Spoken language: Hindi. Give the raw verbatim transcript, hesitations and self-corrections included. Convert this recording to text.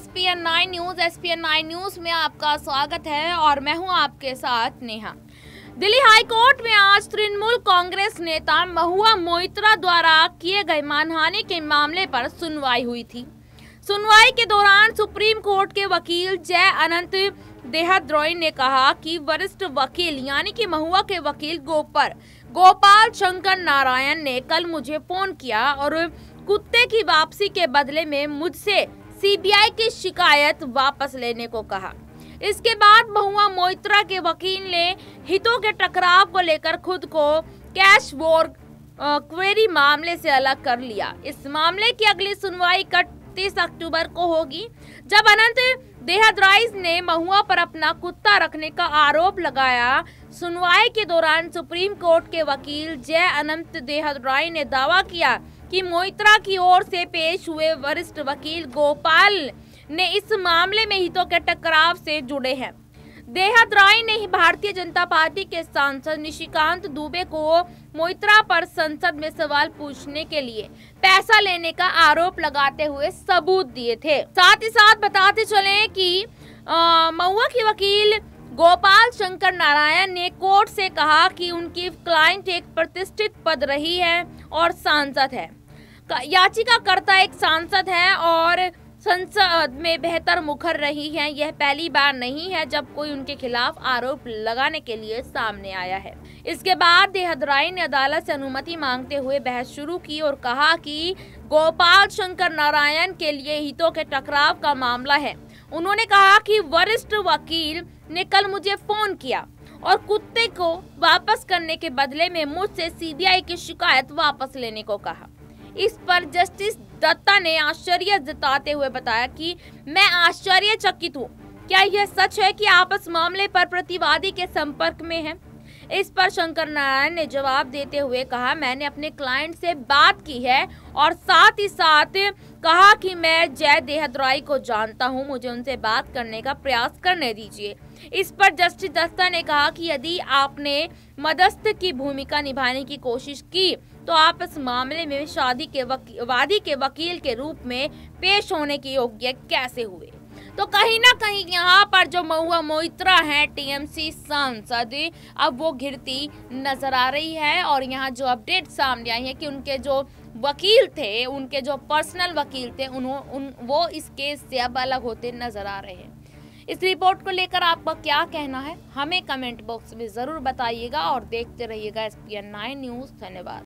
S P N nine news S P N nine news में आपका स्वागत है और मैं हूं आपके साथ नेहा। दिल्ली हाई कोर्ट में आज तृणमूल कांग्रेस नेता महुआ मोइत्रा द्वारा किए गए मानहानि के मामले पर सुनवाई हुई थी। सुनवाई के दौरान सुप्रीम कोर्ट के वकील जय अनंत देहद्रोई ने कहा कि वरिष्ठ वकील यानी कि महुआ के वकील गोपर गोपाल शंकर नारायण ने कल मुझे फोन किया और कुत्ते की वापसी के बदले में मुझसे सी बी आई की शिकायत वापस लेने को कहा। इसके बाद महुआ मोइत्रा के वकील ने हितों के टकराव को लेकर खुद को कैश वॉर क्वेरी मामले से अलग कर लिया। इस मामले की अगली सुनवाई इकतीस अक्टूबर को होगी, जब अनंत देहद्रोई ने महुआ पर अपना कुत्ता रखने का आरोप लगाया। सुनवाई के दौरान सुप्रीम कोर्ट के वकील जय अनंत देहद्रोई ने दावा किया कि मोइत्रा की ओर से पेश हुए वरिष्ठ वकील गोपाल ने इस मामले में हितों के टकराव से जुड़े हैं। देहद्रोई ने ही भारतीय जनता पार्टी के सांसद निशिकांत दुबे को मोइत्रा पर संसद में सवाल पूछने के लिए पैसा लेने का आरोप लगाते हुए सबूत दिए थे। साथ ही साथ बताते चले कि महुआ की वकील गोपाल शंकर नारायण ने कोर्ट से कहा कि उनकी क्लाइंट एक प्रतिष्ठित पद रही है और सांसद है। याचिकाकर्ता एक सांसद है और संसद में बेहतर मुखर रही है। यह पहली बार नहीं है जब कोई उनके खिलाफ आरोप लगाने के लिए सामने आया है। इसके बाद देहद्रोई ने अदालत से अनुमति मांगते हुए बहस शुरू की और कहा कि गोपाल शंकर नारायण के लिए हितों के टकराव का मामला है। उन्होंने कहा कि वरिष्ठ वकील ने कल मुझे फोन किया और कुत्ते को वापस करने के बदले में मुझसे सी बी आई की शिकायत वापस लेने को कहा। इस पर जस्टिस दत्ता ने आश्चर्य जताते हुए बताया कि मैं आश्चर्यचकित हूँ। क्या यह सच है कि आप इस मामले पर प्रतिवादी के संपर्क में हैं? इस पर शंकर नारायण ने जवाब देते हुए कहा, मैंने अपने क्लाइंट से बात की है और साथ ही साथ कहा कि मैं जय देहद्रोई को जानता हूं, मुझे उनसे बात करने का प्रयास करने दीजिए। इस पर जस्टिस दत्ता ने कहा कि यदि आपने मध्यस्थ की भूमिका निभाने की कोशिश की तो आप इस मामले में शादी के वादी के वकील के रूप में पेश होने के योग्य कैसे हुए। तो कहीं ना कहीं यहाँ पर जो महुआ मोइत्रा है टी एम सी सांसद, अब वो घिरती नजर आ रही है। और यहाँ जो अपडेट सामने आई है कि उनके जो वकील थे, उनके जो पर्सनल वकील थे, उन्हों उन वो इस केस से अब अलग होते नजर आ रहे हैं। इस रिपोर्ट को लेकर आपका क्या कहना है, हमें कमेंट बॉक्स में जरूर बताइएगा और देखते रहिएगा S P N nine news. धन्यवाद।